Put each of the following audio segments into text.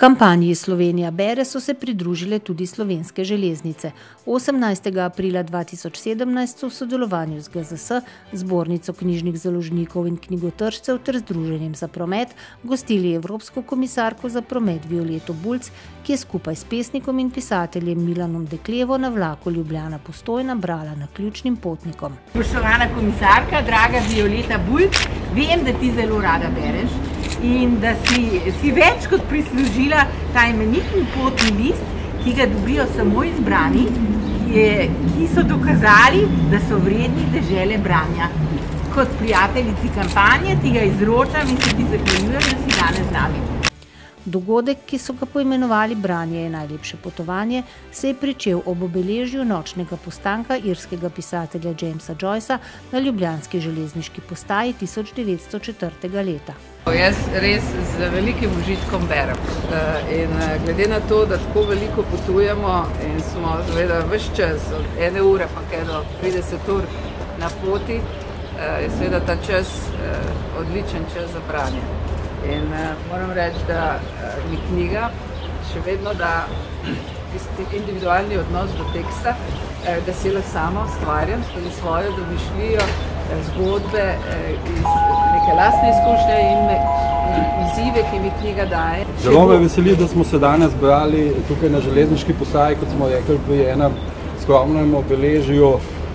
Kampanji Slovenija bere so se pridružile tudi Slovenske železnice. 18. aprila 2017 so v sodelovanju z GZS, Zbornico knjižnih založnikov in knjigotržcev ter Združenjem za promet gostili Evropsko komisarko za promet Violeto Bulc, ki je skupaj s pesnikom in pisateljem Milanom Deklevo na vlaku Ljubljana-Postojna brala naključnim potnikom. Spoštovana komisarka, draga Violeta Bulc, vem, da ti zelo rada bereš in da si več kot prislužila ta imenitni potni list, ki ga dobijo samo izbrani, ki so dokazali, da so vredni dežele branja. Kot prijateljici kampanje ti ga izročam in se ti zahvaljujem, da si danes z nami. Dogodek, ki so ga poimenovali Branje je najlepše potovanje, se je pričel ob obeležju nočnega postanka irskega pisatelja Jamesa Joycea na ljubljanski železniški postaji 1904. leta. Jaz res z velikim užitkom berem in glede na to, da tako veliko potujemo in smo seveda ves čas od 1 ure pa kaj do 30 ur na poti, je seveda ta čas odličen čas za branje. In moram reči, da mi knjiga še vedno da tisti individualni odnos do teksta, da si le sama ustvarjam skozi svojo domišljijo, zgodbe iz neke lastne izkušnje in izzive, ki mi knjiga daje. Zelo me veseli, da smo se danes brali tukaj na železniški postaji, kot smo rekli, pri enem skromnem obeležju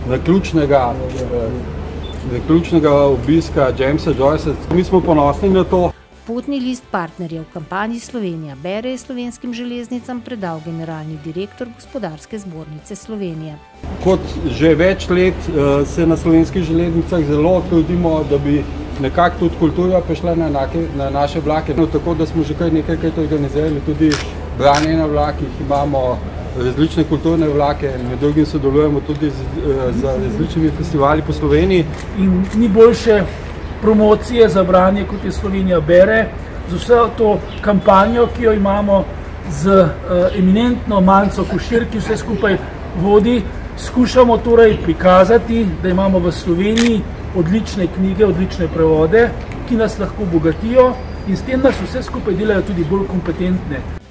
naključnega obiska Jamesa Joycea. Mi smo ponosni na to. Potni list partnerjev kampanji Slovenija bere je Slovenskim železnicam predal generalni direktor Gospodarske zbornice Slovenije. Kot že več let se na Slovenskih železnicah zelo trudimo, da bi nekako tudi kultura prišla na naše vlake. Tako da smo že kar nekajkrat organizirali tudi branje na vlakih, imamo različne kulturne vlake, med drugim sodelujemo tudi z različnimi festivali po Sloveniji. In ni boljše promocije za branje, kot je Slovenija bere, z vso to kampanjo, ki jo imamo, z eminentno Manco Košir, ki vse skupaj vodi, skušamo torej prikazati, da imamo v Sloveniji odlične knjige, odlične prevode, ki nas lahko bogatijo in s tem nas vse skupaj delajo tudi bolj kompetentne.